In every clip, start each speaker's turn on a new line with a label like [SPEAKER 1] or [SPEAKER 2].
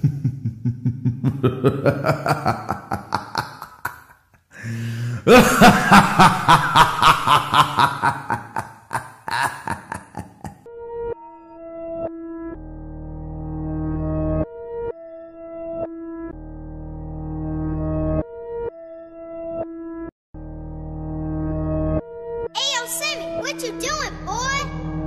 [SPEAKER 1] What you doing, boy?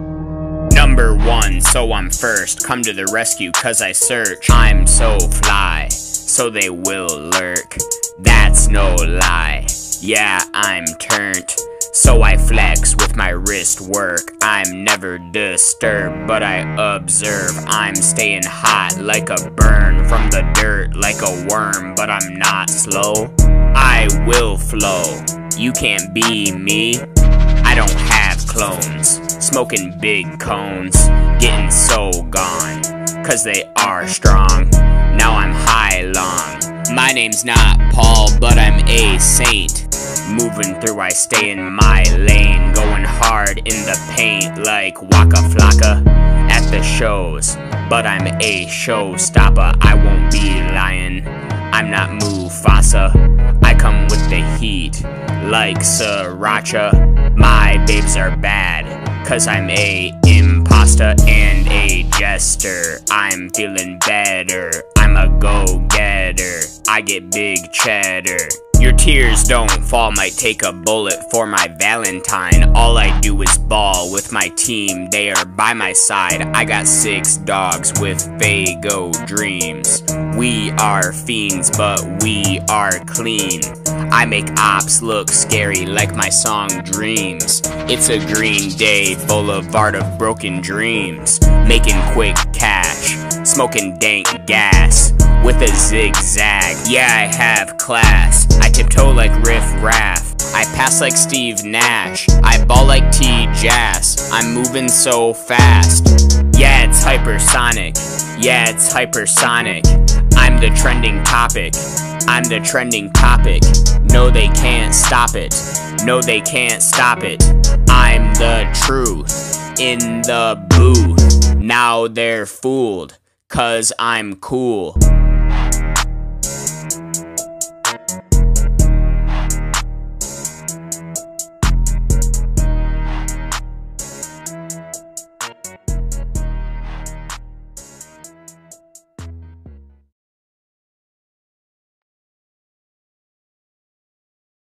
[SPEAKER 2] Number one, so I'm first. Come to the rescue, cause I search. I'm so fly, so they will lurk. That's no lie. Yeah, I'm turned. So I flex with my wrist work. I'm never disturbed, but I observe. I'm staying hot like a burn from the dirt like a worm, but I'm not slow. I will flow. You can't be me. I don't have clones, smoking big cones, getting so gone, cause they are strong. Now I'm high long. My name's not Paul, but I'm a saint. Moving through, I stay in my lane, going hard in the paint like Waka Flocka at the shows. But I'm a showstopper, I won't be lying. I'm not Mufasa, I come with the heat like Sriracha. My babes are bad, cause I'm a imposter and a jester. I'm feeling better, I'm a go-getter. I get big cheddar. Your tears don't fall, might take a bullet for my Valentine. All I do is ball with my team, they are by my side. I got 6 dogs with Fago dreams. We are fiends, but we are clean. I make ops look scary like my song Dreams. It's a Green Day boulevard of broken dreams. Making quick cash, smoking dank gas with a zigzag. Yeah, I have class. I tiptoe like Riff Raff. I pass like Steve Nash. I ball like T-Jazz. I'm moving so fast. Yeah, it's hypersonic. Yeah, it's hypersonic. I'm the trending topic. I'm the trending topic. No, they can't stop it. No, they can't stop it. I'm the truth in the booth. Now they're fooled, cause I'm cool.